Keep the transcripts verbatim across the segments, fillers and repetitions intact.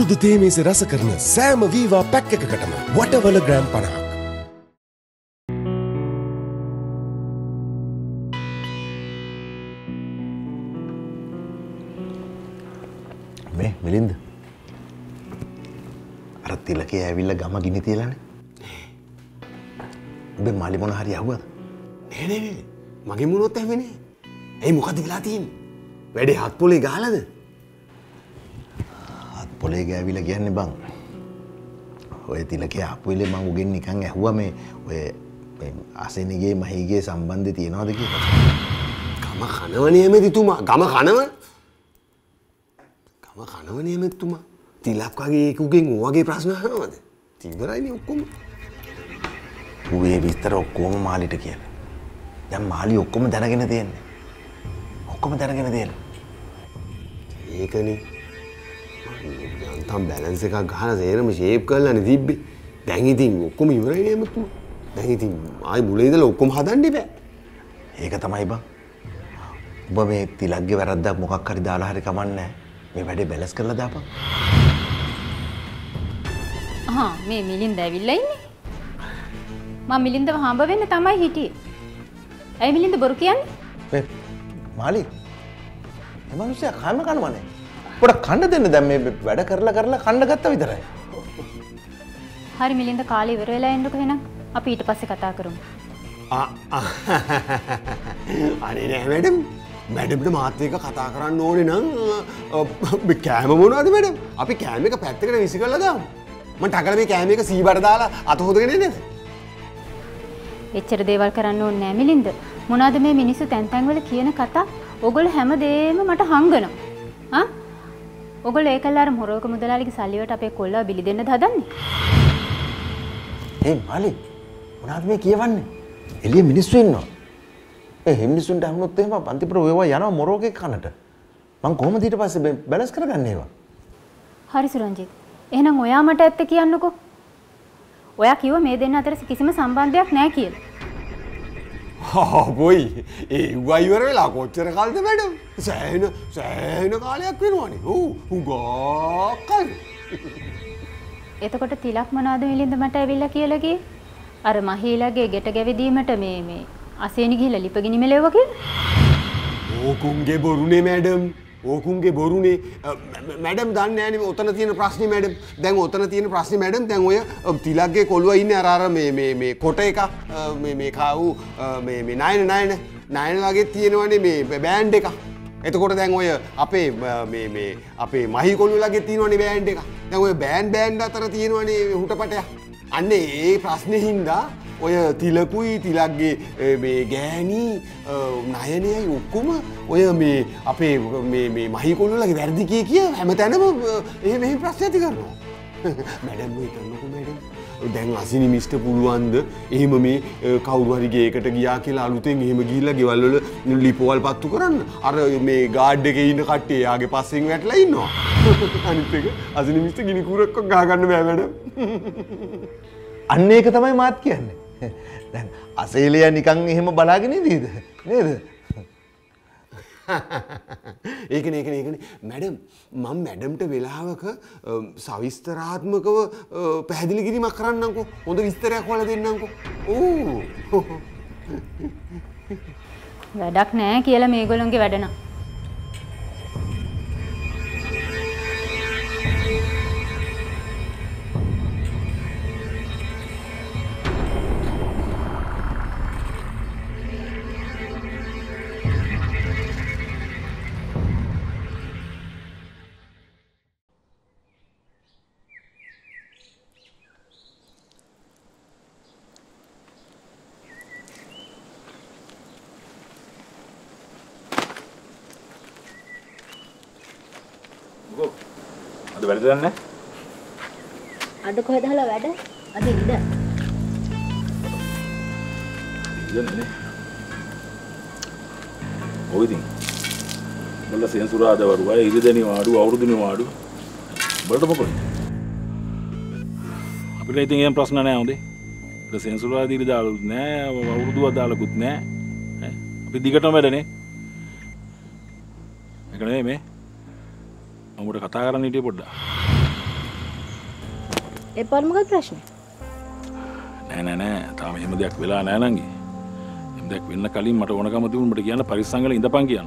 පුරුදු තේමේස රස කරන සෑම වීවා පැක් එකකටම වටවල ග්‍රෑම් පනහක්. මේ මිලින්ද අර තිලකේ ඇවිල්ලා ගම ගිනි තියලානේ. ඔබේ මාළි මොන හරි අහුවද? නේ නේ මගේ මොනොත් ඇවෙන්නේ. ඇයි මොකද වෙලා තියෙන්නේ? වැඩේ හත් පොලේ ගහලාද? හත් පොලේ ගෑවිලා කියන්නේ බං. ඔය තිලකේ ආපු වෙලේ මං උගෙන් නිකන් ඇහුවා මේ ඔය මේ අසෙනිගේ මහීගේ සම්බන්ධය තියනවද කියලා. ගම කනවනේ එමෙතිතුමා. ගම කනව. ගම කනවනේ එමෙතිතුමා. තිලක් වගේ එකෙකුගෙන් ඔයගේ ප්‍රශ්න අහනවද? ඉවරයිනේ ඔක්කොම. ඌේ විස්තර ඔක්කොම මාලිට කියලා. දැන් මාලි ඔක්කොම දැනගෙන තියෙන්නේ. ඔක්කොම දැනගෙන තියෙන්නේ. ඒකනේ. යන්තම් බැලන්ස් එකක් ගහලා සේරම ෂේප් කරලානේ තිබ්බේ. දැන් ඉතින් ඔක්කොම ඉවරයිනේ එමෙතුමා. දැන් ඉතින් ආයි මුලින් ඉඳලා ඔක්කොම හදන්න බෑ. ඒක තමයි බං. ඔබ මේ තිලක්ගේ වැරද්දක් මොකක් හරි දාලා හරි කමන්නේ මේ වැඩේ බැලන්ස් කරලා දාපන්. ආ මේ මිලින්ද ඇවිල්ලා ඉන්නේ. මම මිලින්දව හම්බ වෙන්න තමයි හිටියේ. ඇයි මිලින්ද බොරු කියන්නේ? මේ මාලි. මේ මිනිස්සයා කෑම කනවනේ. පොඩ කන්න දෙන්න දැන් මේ වැඩ කරලා කරලා කන්න ගත්තා විතරයි. හරි මිලින්ද කාලේ ඉවර වෙලා එන්නකො එහෙනම්. අපි ඊට පස්සේ කතා කරමු. ආ අනේ නෑ මැඩම්. මැඩම්ට මාත් එක්ක කතා කරන්න ඕනේ නම් කෑම මොනවද මැඩම්? අපි කෑම එක පැත්තකට විසි කරලා දාමු. මම ටකල මේ කෑම එක සීබර දාලා අත හොදගෙන එන්නේද? එච්චර දේවල් කරන්න ඕනේ නෑ මිලින්ද. මොනවාද මේ මිනිස්සු තැන් තැන් වල කියන කතා? ඕගොල්ලෝ හැමදේම මට හංගනවා. ආ? ඕගොල්ලෝ ඒකල්ලා අර මොරෝක මුදලාලිගේ සල්ලි වලට අපේ කොල්ලව බිලි දෙන්නද හදන්නේ? ඒ මාලි මොනවද මේ කියවන්නේ? එළිය මිනිස්සු ඉන්නවා. ඒ මිනිස්සුන්ට අහුනොත් එහෙම පන්තිපුර ඔයවා යනවා මොරෝකේ කනට. මං කොහොමද ඊට පස්සේ බැලන්ස් කරගන්නේ ඒවා? හරි සුරංජිත්. එහෙනම් ඔයා මට ඇත්ත කියන්නකෝ. ඔයා කිව්ව මේ දෙන්න අතර කිසිම සම්බන්ධයක් නැහැ කියලා. හා බොයි. ඒ වයි ඉවර වෙලා කොච්චර කාලද මැඩම්? සෑහෙන සෑහෙන කාලයක් වෙනවනේ. ඔව් හුඟා කල්. එතකොට තිලක් මොනවාද මිලින්ද මට ඇවිල්ලා කියලා කියේ? අර මහීලාගේ ගෙට ගැවිදීමට මේ මේ අසේනි ගිහලා ලිපගිනි මෙලෙව්වා කියලා? ඕකුන්ගේ බොරුනේ මැඩම්. ඕකුන්ගේ බොරුනේ. මැඩම් දන්නේ නැහැ නේ ඔතන තියෙන ප්‍රශ්නේ මැඩම්. දැන් ඔතන තියෙන ප්‍රශ්නේ මැඩම් දැන් ඔය තිලක්ගේ කොළුවා ඉන්නේ අර අර මේ මේ මේ කොට එක මේ මේ කාවු මේ මේ නයන නයන නයන වගේ තියෙනවනේ මේ බෑන්ඩ් එක. එතකොට දැන් ඔය අපේ මේ මේ අපේ මහී කොළුවලගේ තියෙනවනේ බෑන්ඩ් එක. දැන් ඔය බෑන්ඩ් බෑන්ඩ් අතර තියෙනවනේ හුටපටයක්. අන්න ඒ ප්‍රශ්නේ හින්දා ඔය තිලකුයි තිලක්ගේ මේ ගෑණි නයනයයි ඔක්කොම ඔය මේ අපේ මේ මේ මහී කොළුවලගේ වැරදි කිය කිය හැමතැනම එහෙම මෙහෙම ප්‍රශ්න ඇති කරනවා. මැඩම් ඔය කරනකො මැඩම්. දැන් අසිනි මිස්ට පුළුවන්ද එහෙම මේ කවුරු හරි ගේකට ගියා කියලා අලුතෙන් එහෙම ගිහිල්ලා ගෙවල් වල ලිපෝවල් පත්තු කරන්න. අර මේ ගාඩ් එකේ ඉන්න කට්ටිය යාගේ පස්සෙන් වැටලා ඉන්නවා. අනිත් එක අසිනි මිස්ට ගිනි කුරක්ක ගහ ගන්න බෑ මැඩම්. අන්න ඒක තමයි මාත් කියන්නේ. දැන් අසේලියා නිකන් එහෙම බලාගෙන ඉඳීද නේද? ඒකනේ ඒකනේ ඒකනේ මැඩම් මම මැඩම්ට වෙලාවක සවිස්තරාත්මකව පැහැදිලි කිරීමක් කරන්නම්කෝ. හොඳ විස්තරයක් හොයලා දෙන්නම්කෝ. ඕ වැඩක් නැහැ කියලා මේගොල්ලෝගේ වැඩ නම්. අද වැඩ දන්නේ අද කොහෙද හලා වැඩ? අද ඉඳ. ඉඳන්නේ. ඔය ඉතින්. මල්ල සෙන්සුරාදා වරුවයි ඉරිදෙනි වාඩු අවුරුදුනි වාඩු. බලන්න මොකද? අපිට ඉතින් එහෙම ප්‍රශ්න නැහැ හොඳේ. ඒක සෙන්සුරාදා ඉරි දාලුත් නැහැ, අවුරුදුවක් දාලකුත් නැහැ. අපි දිගටම වැඩනේ. ඒක නෙමෙයි මේ. මමට කතා කරන්න හිටියේ පොඩ්ඩක්. ඒ පාර මොකද ප්‍රශ්නේ? නෑ නෑ නෑ තාම එහෙම දෙයක් වෙලා නෑ නංගි. එහෙම දෙයක් වෙන්න කලින් මට ඕනකම තිබුණ මට කියන්න පරිස්සම් වෙලා ඉඳපන් කියන්න.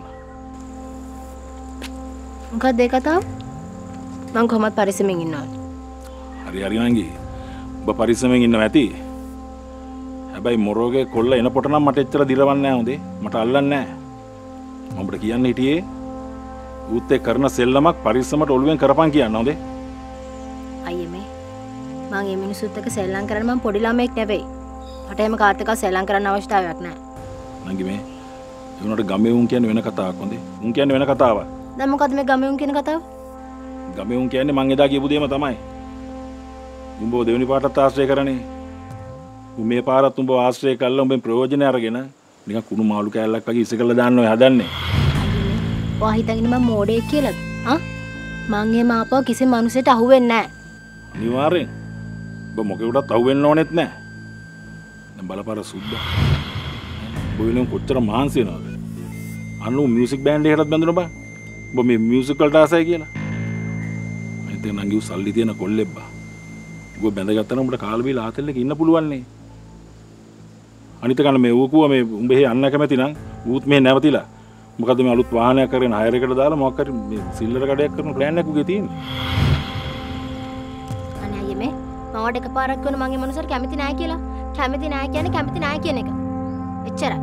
මොකක්ද ඒ කතාව? මං කොහොමද පරිස්සමෙන් ඉන්නවා? හරි හරි නංගි. ඔබ පරිස්සමෙන් ඉන්නවා ඇති. හැබැයි මොරෝගේ කොල්ල එනකොට නම් මට එච්චර දිරවන්නේ නෑ හොඳේ. මට අල්ලන්නේ නෑ. මම ඔබට කියන්න හිටියේ ඌත් එක්ක කරන සෙල්ලමක් පරිස්සමට ඔළුවෙන් කරපන් කියන්න හොඳේ. අයියේ මේ මං මේ මිනිස්සුත් එක්ක සෙල්ලම් කරන්න මං පොඩි ළමෙක් නෙවෙයි. මට එහෙම කාත් එක්ක සෙල්ලම් කරන්න අවශ්‍යතාවයක් නැහැ. නංගි මේ ඒ උනට ගමේ උන් කියන්නේ වෙන කතාවක් හොඳේ. උන් කියන්නේ වෙන කතාවක්. දැන් මොකද්ද මේ ගමේ උන් කියන කතාව? ගමේ උන් කියන්නේ මං එදා කියපු දෙයම තමයි. උඹව දෙවෙනි පාටත් ආශ්‍රය කරන්නේ. උඹ මේ පාරත් උඹව ආශ්‍රය කළා උඹෙන් ප්‍රයෝජන අරගෙන නිකන් කුණු මාළු කෑල්ලක් වගේ ඉසකලා දාන්න ඔය හදන්නේ. ඔයා හිතගෙන මම මෝඩයෙක් කියලාද? ආ? මං එහෙම ආපුවා කිසි මිනිහෙට අහුවෙන්නේ නැහැ. අනිවාර්යෙන්. ඔබ මොකෙකුටත් අහුවෙන්න ඕනෙත් නැහැ. දැන් බලපාර සුද්දා. බොයිලෙන් කොච්චර මහන්සි වෙනවද? අනු මියුසික් බෑන්ඩ් එකකටත් බැඳුණා බා. ඔබ මේ මියුසික් වලට ආසයි කියලා. මම හිතේ නංගිව සල්ලි තියන කොල්ලෙක් බා. ඔබ බැඳගත්තා නම් උඹට කාල බීලා ආතල් එකේ ඉන්න පුළුවන් නේ. අනිත් කන මේ ඌ කිව්වා මේ උඹ එහෙ යන්න කැමති නම් ඌත් මේ නැවතිලා. මොකද මේ අලුත් වාහනයක් කරගෙන හයර් එකට දාලා මොකක් හරි මේ සිල්ලර කඩයක් කරන ප්ලෑන් එකක් උගේ තියෙන්නේ. අනේ අයියේ මේ මවට එකපාරක් වුණ මගේ මනුස්සර කැමති නැහැ කියලා. කැමති නැහැ කියන්නේ කැමති නැහැ කියන එක. එච්චරයි.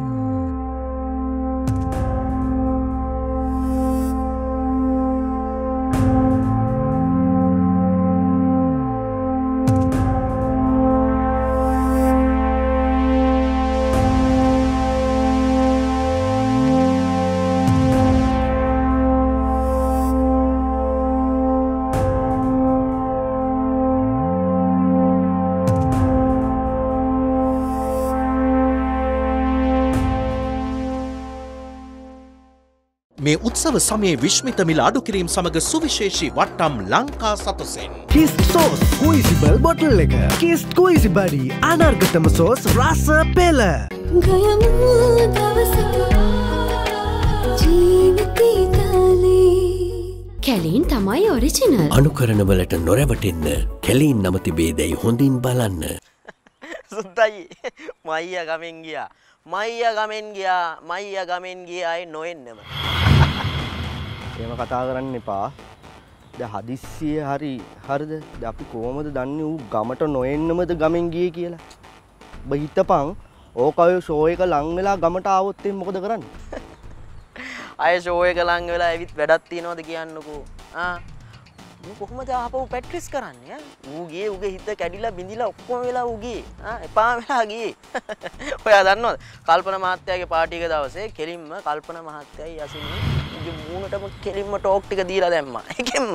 මේ උත්සව සමයේ විශ්මිත මිල අඩු කිරීම සමග සුවිශේෂී වට්ටම් ලංකා සතසෙන් කිස්ට් සෝස් කුයිසිබල් බොටල් එක කිස්ට් කුයිසි බඩි අනර්ගතම සෝස් රස පෙළ ගයමු දවසක ජීවිතේ තාලේ කැලීන් තමයි ඔරිජිනල් අනුකරණ වලට නොරැවටෙන්න කැලීන් නම තිබේදැයි හොඳින් බලන්න සුද්දයි මයියා ගමෙන් ගියා මයියා ගමෙන් ගියා මයියා ගමෙන් ගියායි නොෙන්නම එහෙම කතා කරන්න එපා. දැන් හදිස්සියේ හරි හරිද? දැන් අපි කොහොමද දන්නේ ඌ ගමට නොඑන්නමද ගමෙන් ගියේ කියලා? ඔබ හිතපන් ඕක ඔය ෂෝ එක ලං වෙලා ගමට ආවොත් එහෙනම් මොකද කරන්නේ? අය ෂෝ එක ලං වෙලා ඇවිත් වැඩක් තියනවද කියන්නකෝ. ආ ඌ කොහොමද ආපහු පැට්‍රිස් කරන්නේ? ඌ ගියේ ඌගේ හිත කැඩිලා බිඳිලා ඔක්කොම වෙලා ඌ ගියේ. ආ එපා වෙලා ගියේ. ඔයා දන්නවද? කල්පනා මහත්තයාගේ පාටි එක දවසේ කෙලින්ම කල්පනා මහත්තයයි යසිනී මූණටම කෙලින්ම ටෝක් ටික දීලා දැම්මා. ඒකෙන්ම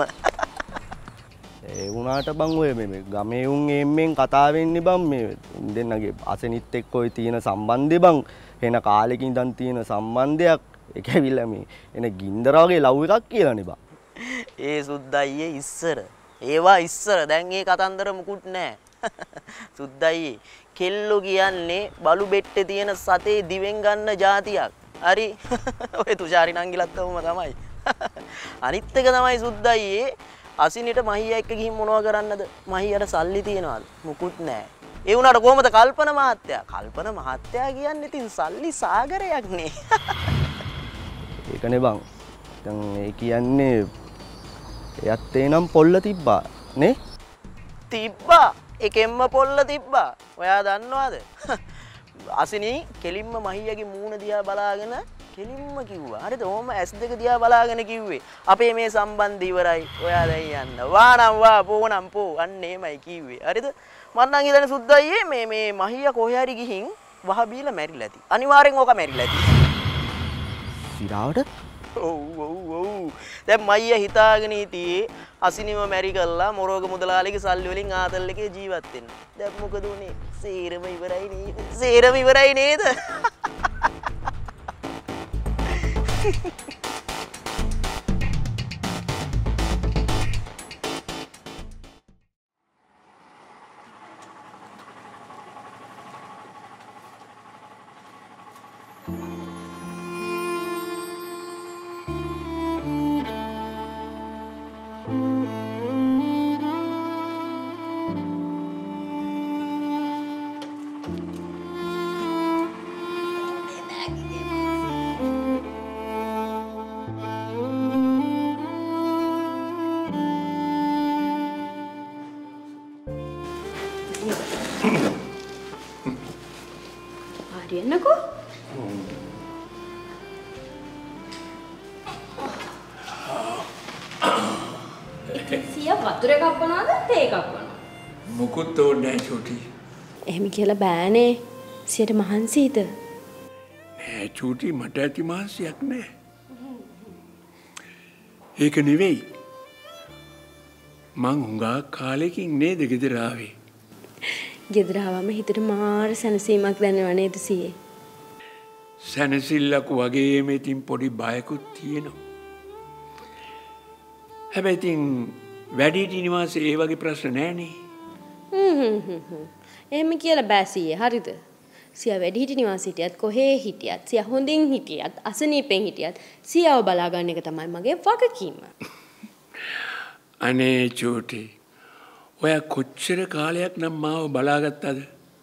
ඒ වුණාට බං ඔය මේ ගමේ උන් එම්මෙන් කතා වෙන්නේ බං මේ උන් දෙන්නගේ අසනිත් එක්ක ඔය තියෙන සම්බන්ධය බං එන කාලෙකින් ඉඳන් තියෙන සම්බන්ධයක් ඒක ඇවිල්ලා මේ එන ගින්දර වගේ ලව් එකක් කියලානේ බං. ඒ සුද්දයියේ ඉස්සර ඒවා ඉස්සර දැන් ඒ කතන්දර මුකුත් නැහැ. සුද්දයියේ කෙල්ලෝ කියන්නේ බලු බෙට්ටේ තියෙන සතේ දිවෙන් ගන්න જાතියක්. හරි ඔය තුෂාරි නංගිලත් වුම තමයි. අනිත් එක තමයි සුද්දයියේ අසිනිට මහියා එක්ක ගිහින් මොනවා කරන්නද? මහියාට සල්ලි තියනවාද? මුකුත් නැහැ. ඒ වුණාට කොහමද කල්පන මහත්තයා? කල්පන මහත්තයා කියන්නේ ඉතින් සල්ලි සාගරයක් නේ. ඒකනේ බං. දැන් ඒ කියන්නේ එයත් එනම් පොල්ල තිබ්බා නේ? තිබ්බා. එකෙන්ම පොල්ල තිබ්බා. ඔයා දන්නවද? අසිනී කෙලින්ම මහියාගේ මූණ දිහා බලාගෙන කෙලින්ම කිව්වා. හරිද? ඕම ඇස් දෙක දිහා බලාගෙන කිව්වේ. අපේ මේ සම්බන්ධය ඉවරයි. ඔයා දැන් යන්න. වානම් වා පෝනම් පෝ. අන්න එහෙමයි කිව්වේ. හරිද? මම නම් හිතන්නේ සුද්දයියේ මේ මේ මහියා කොහේ හරි ගිහින් වහ බීලා මැරිලා ඇති. අනිවාර්යෙන් ඕක මැරිලා ඇති. සිරාවට? ඔව් ඔව් ඔව්. දැන් මයියා හිතාගෙන හිටියේ අසිනිම මැරි කළා මොරෝග මුදලාලිගේ සල්ලි වලින් ආතල් එකේ ජීවත් වෙන්න. දැන් මොකද උනේ? සේරම ඉවරයි නේද? සේරම ඉවරයි නේද? හරියන්නකෝ. සිය වතුර එකක් බොනවද තේ එකක් බොනවද? මොකුත් ඕනේ නැහැ චූටි. එහෙම කියලා බෑනේ. සියට මහන්සියිද? නෑ චූටි මට ඇති මහන්සියක් නෑ. ඒක නෙවෙයි. මං හුඟා කාලෙකින් නේද ගෙදර ආවේ. ගෙදර ආවම හිතට මාර සැනසීමක් දැනෙනව නේද සීයේ? සැනසෙල්ලක් වගේම ඉතින් පොඩි බයකුත් තියෙනවා. හැබැයි ඉතින් වැඩිහිටි නිවාසේ ඒ වගේ ප්‍රශ්න නෑනේ. හ්ම් හ්ම් හ්ම්. එහෙම කියලා බෑ සීයේ හරිද? සියා වැඩිහිටි නිවාසේ හිටියත් කොහේ හිටියත් සියා හොඳින් හිටියත් අසනීපෙන් හිටියත් සියාව බලා ගන්න එක තමයි මගේ වගකීම. අනේ චූටි ඔයා කොච්චර කාලයක් නම් මාව බලාගත්තද?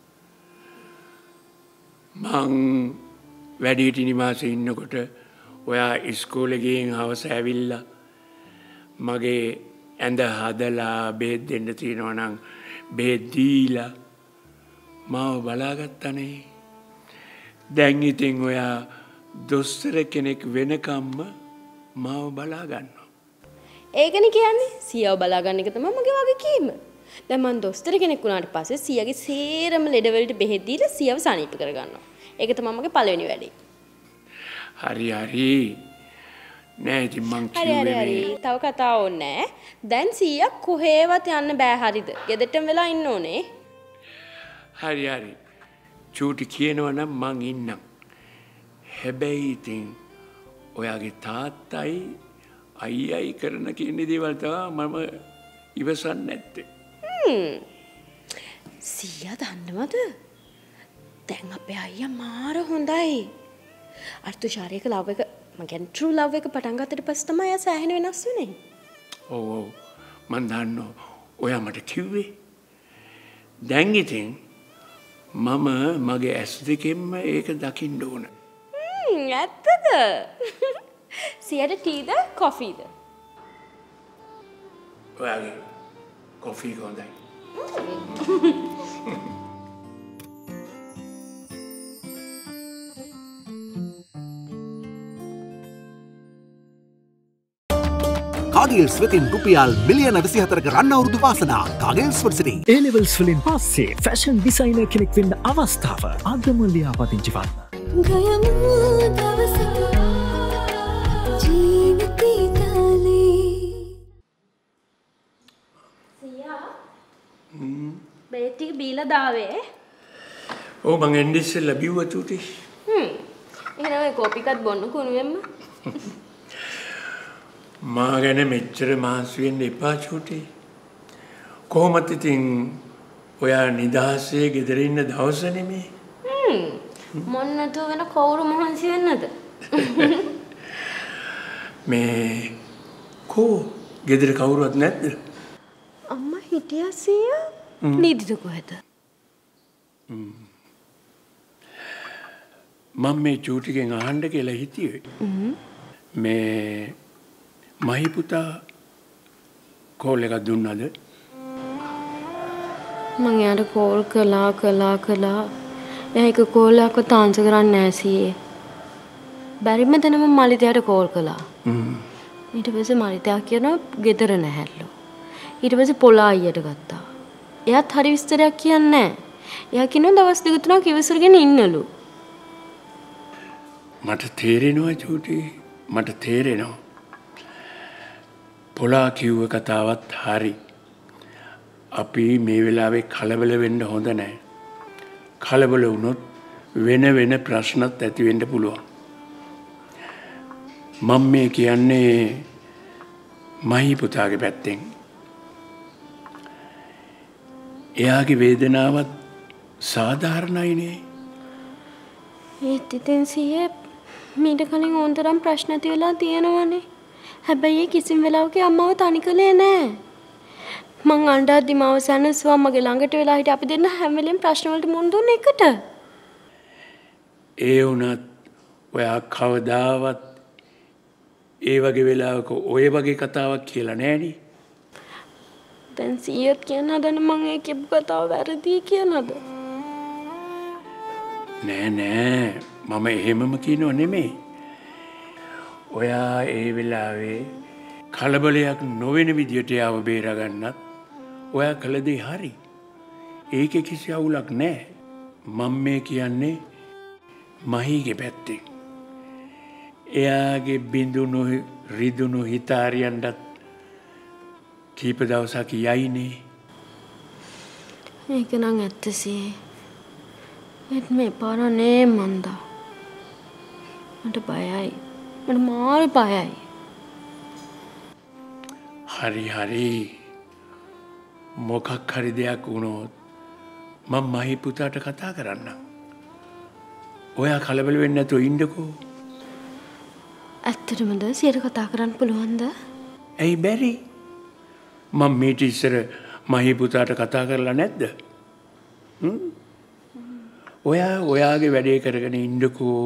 මං වැඩිහිටි නිවාසේ ඉන්නකොට ඔයා ඉස්කෝලේ ගිහින් හවස ඇවිල්ලා මගේ ඇඳ හදලා බෙහෙත් දෙන්න තියෙනවා නම් බෙහෙත් දීලා මාව බලාගත්තනේ. දැන් ඉතින් ඔයා දොස්තර කෙනෙක් වෙනකම්ම මාව බලා ගන්නවා. ඒකනේ කියන්නේ සියාව බලා ගන්න එක තමයි මගේ වගකීම. දැන් මම දොස්තර කෙනෙක් වුණාට පස්සේ සියාගේ සේරම ලෙඩ වලට බෙහෙත් දීලා සියාව සනීප කරගන්නවා. ඒක තමයි මගේ පළවෙනි වැඩේ. හරි හරි. නෑ ඉතින් මං හරි හරි හරි. තව කතා ඕනේ නෑ. දැන් සීයා කොහෙවත් යන්න බෑ හරිද? ගෙදරටම වෙලා ඉන්න ඕනේ. හරි හරි. චූටි කියනවා නම් මං ඉන්නම්. හැබැයි ඉතින් ඔයාගේ තාත්තයි අයියයි කරන කියන දේවල් තමයි මම ඉවසන්නේ නැත්තේ. හ්ම්. සීයා දන්නවද? දැන් අපේ අයියා මාර හොඳයි. අර තුෂාරයක ලව් එක මම කියන්නේ ට්‍රූ ලව් එක පටන් ගත්තට පස්සේ තමයි ආ සෑහෙන වෙනස් වෙන්නේ. ඔව් ඔව් මන් දන්නවා. ඔයා මට කිව්වේ. දැන් ඉතින් මම මගේ ඇස් දෙකෙන්ම ඒක දකින්න ඕන. හ්ම් ඇත්තද? සියට ටීද කොෆීද? ඔයාගේ කොෆී හොඳයි. කාගෙල්ස් වෙතින් රුපියල් මිලියන විසිහතරක රන් අවුරුදු වාසනා කාගෙල්ස් වර්සිටි. ඒ ලෙවල්ස් වලින් පස්සේ ෆැෂන් ඩිසයිනර් කෙනෙක් වෙන්න අවස්ථාව අදම ලියාපදිංචි වන්න. ගයමු දවසක ජීවිතේ තාලේ. සියා බේත් ටික බීලා දාවේ. ඔව් මං එන්නේ ඉස්සෙල්ලා බිව්වා චූටි. හ්ම්. එහෙනම් ඔය කෝපි එකත් බොන්න කුණුවෙම්ම. මා ගැන මෙච්චර මහන්සි වෙන්න එපා චූටි. කොහොමද ඉතින් ඔයා නිදහසේ ගෙදර ඉන්න දවස නෙමේ. හ්ම්. මොන්නට වෙන කවුරු මහන්සි වෙන්නද? මේ කෝ ගෙදර කවුරුවත් නැද්ද? අම්මා හිටියා සීයා. නිදිද කොහෙද? මම මේ චූටිගෙන් අහන්න කියලා හිතියේ. මේ මහි පුතා කෝල් එකක් දුන්නද? මං යාට කෝල් කළා කළා කළා. එයා එක කෝල් එකක්වත් ආන්සර් කරන්නේ නැහැ සීයේ. බැරිම තැන මම මලිතයට කෝල් කළා. ඊට පස්සේ මලිතයා කියනවා ගෙදර නැහැලු. ඊට පස්සේ පොලා අයියට ගත්තා. එයාත් හරි විස්තරයක් කියන්නේ නැහැ. එයා කියනවා දවස් දෙක තුනක් ඉවසරගෙන ඉන්නලු. මට තේරෙනවා චූටි. මට තේරෙනවා. පොලා කිව්ව කතාවත් හරි. අපි මේ වෙලාවේ කලබල වෙන්න හොඳ නැහැ. කලබල වුණොත් වෙන වෙන ප්‍රශ්නත් ඇති වෙන්න පුළුවන්. මම මේ කියන්නේ මහි පුතාගේ පැත්තෙන්. එයාගේ වේදනාවත් සාධාරණයිනේ. ඒත් ඉතින් සීයේ මීට කලින් ඕන්තරම් ප්‍රශ්න ඇති වෙලා තියෙනවනේ. හැබැයි කිසිම වෙලාවක අම්මව තනි කළේ නෑ. මං අඬද්දි මාව සැනසුවා මගේ ළඟට වෙලා හිටිය අපි දෙන්න හැම වෙලෙම ප්‍රශ්න වලට මුහුණ දුන්න එකට. ඒ වුණත් ඔයා කවදාවත් ඒ වගේ වෙලාවක ඔය වගේ කතාවක් කියලා නෑනේ. දැන් සීයත් කියන හදන මං ඒ කියපු කතාව වැරදි කියලාද? නෑ නෑ මම එහෙමම කියනව නෙමෙයි. ඔයා ඒ වෙලාවේ කලබලයක් නොවන විදියට යාව බේරගන්නත් ඔයා කළ දේ හරි. ඒකේ කිසි අවුලක් නෑ. මම මේ කියන්නේ මහීගේ පැත්තෙන්. එයාගේ බිඳුණු රිදුණු හිතාරියන්ටත් කීප දවසක් යයිනේ. ඒක නම් ඇත්තසේ. ඒත් මේ පාරනේ මන්දා. මට බයයි. මට මාර බයයි. හරි හරි. මොකක් හරි දෙයක් වුණොත් මම මහී පුතාට කතා කරන්නම්. ඔයා කලබල වෙන්නේ නැතුව ඉන්නකෝ. ඇත්තටමද සියට කතා කරන්න පුළුවන්ද? ඇයි බැරි? මම මේට ඉස්සර මහී පුතාට කතා කරලා නැද්ද? හ්ම්? ඔයා ඔයාගේ වැඩේ කරගෙන ඉන්නකෝ.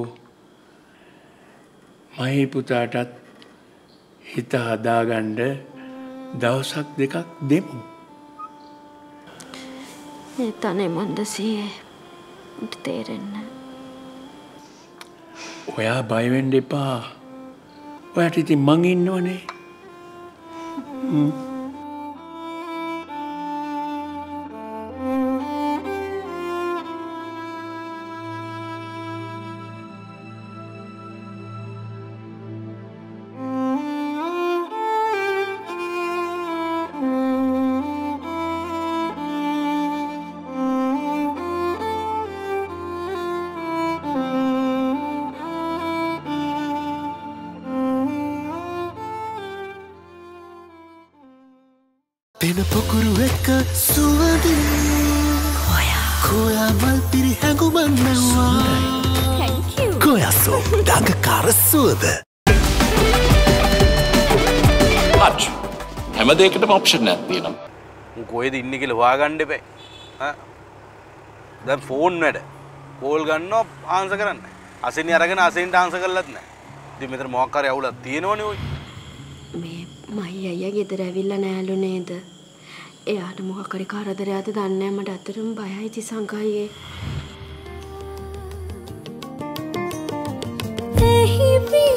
මහී පුතාටත් හිත හදාගන්න දවසක් දෙකක් දෙමු. ඒ තනේ මන්දසියේ මට තේරෙන්නේ. ඔයා බය වෙන්න එපා. ඔයාට ඉතින් මං ඉන්නවනේ. හ්ම්. පෙන පොකුරු එක්ක සුවඳින් කොයා මල් පිරි හැඟුමක් නැව්වා. කොයාසෝ දඟකාර සුවඳ. අච් හැම දෙයකටම ඔප්ෂන් එකක් තියෙනවා. උන් කොහෙද ඉන්නේ කියලා හොයාගන්න එපා. ඈ දැන් ෆෝන් වැඩ. කෝල් ගන්නවා ආන්සර් කරන්න. අසින් අරගෙන අසින්ට ආන්සර් කළත් නැහැ. ඉතින් මෙතන මොකක් හරි අවුලක් තියෙනවනේ ඔය. මේ මහී අයියා ගෙදර ඇවිල්ලා නෑලු නේද? එයාට මොකක් හරි කරදරයක්ද දන්නේ නැහැ. මට අතරම බයයි තිසංකයියේ. එහි